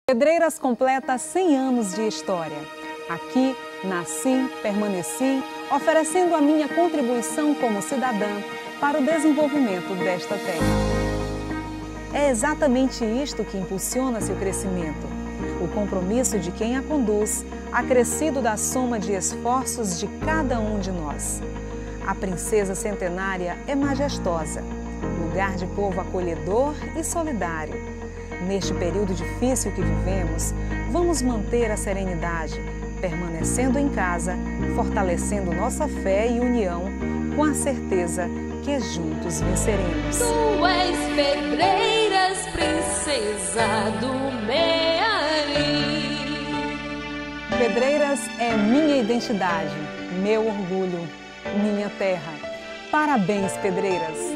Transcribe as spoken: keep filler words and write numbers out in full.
Pedreiras completa cem anos de história. Aqui, nasci, permaneci, oferecendo a minha contribuição como cidadã para o desenvolvimento desta terra. É exatamente isto que impulsiona seu crescimento. O compromisso de quem a conduz, acrescido da soma de esforços de cada um de nós. A princesa centenária é majestosa, lugar de povo acolhedor e solidário. Neste período difícil que vivemos, vamos manter a serenidade, permanecendo em casa, fortalecendo nossa fé e união, com a certeza que juntos venceremos. Tu és Pedreiras, princesa do Mearim. Pedreiras é minha identidade, meu orgulho, minha terra. Parabéns, Pedreiras!